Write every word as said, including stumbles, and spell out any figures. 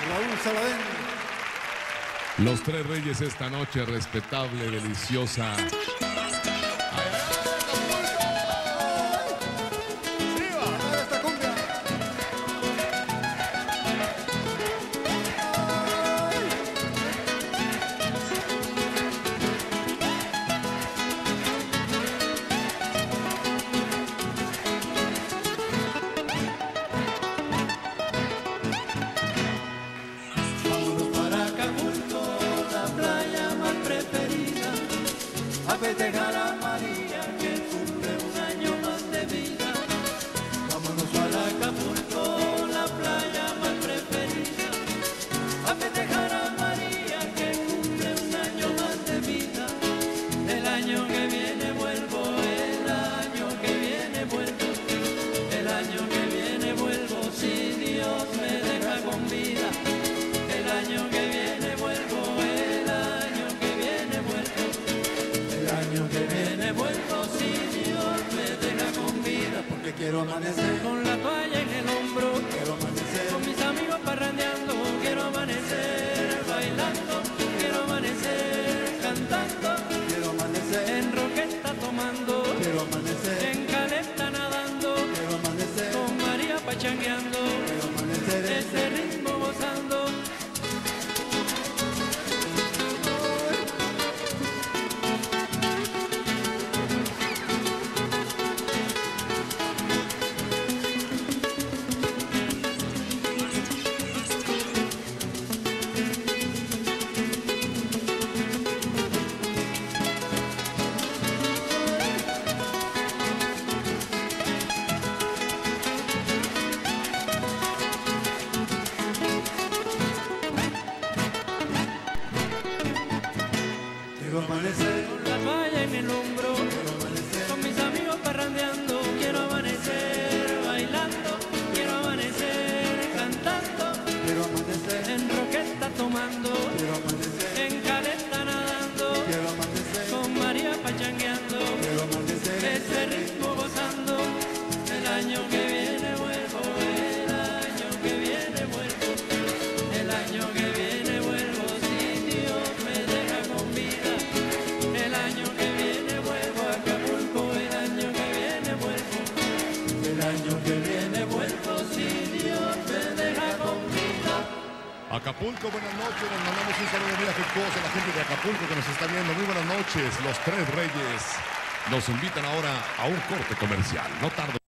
Raúl Saladén. Los Tres Reyes esta noche, respetable, deliciosa. A festejar a María que cumple un año más de vida. Vámonos para Acapulco, la playa más preferida. A festejar a María que cumple un año más de vida. El año que viene vuelvo, el año que viene vuelvo. El año que viene vuelvo si Dios me deja con vida. El año que viene vuelvo, el año que viene vuelvo. El año que viene vuelvo si Dios me deja con vida. Porque quiero amanecer con la toalla en el hombro. Quiero amanecer con mis amigos parrandeando. Quiero amanecer bailando. Quiero amanecer cantando. Quiero amanecer en roqueta tomando. Quiero amanecer en caleta nadando. Quiero amanecer con María pachangueando. Quiero amanecer ese ritmo gozando. Quiero amanecer con la toalla en el hombro. Quiero amanecer con mis amigos parrandeando. Quiero amanecer bailando. Quiero amanecer cantando. Quiero amanecer en roqueta tomando. Quiero amanecer en caleta nadando. Quiero amanecer con María pachangueando. Quiero amanecer ese ritmo gozando. El año que viene vuelvo. El año que viene vuelvo. El año que viene vuelvo si Dios me deja con vida. El año que viene vuelvo a Acapulco, el año que viene vuelvo. El año que viene vuelvo si Dios me deja con vida. Acapulco, buenas noches, nos mandamos un saludo muy afectuoso a la gente de Acapulco que nos está viendo. Muy buenas noches, Los Tres Reyes nos invitan ahora a un corte comercial. No tardo.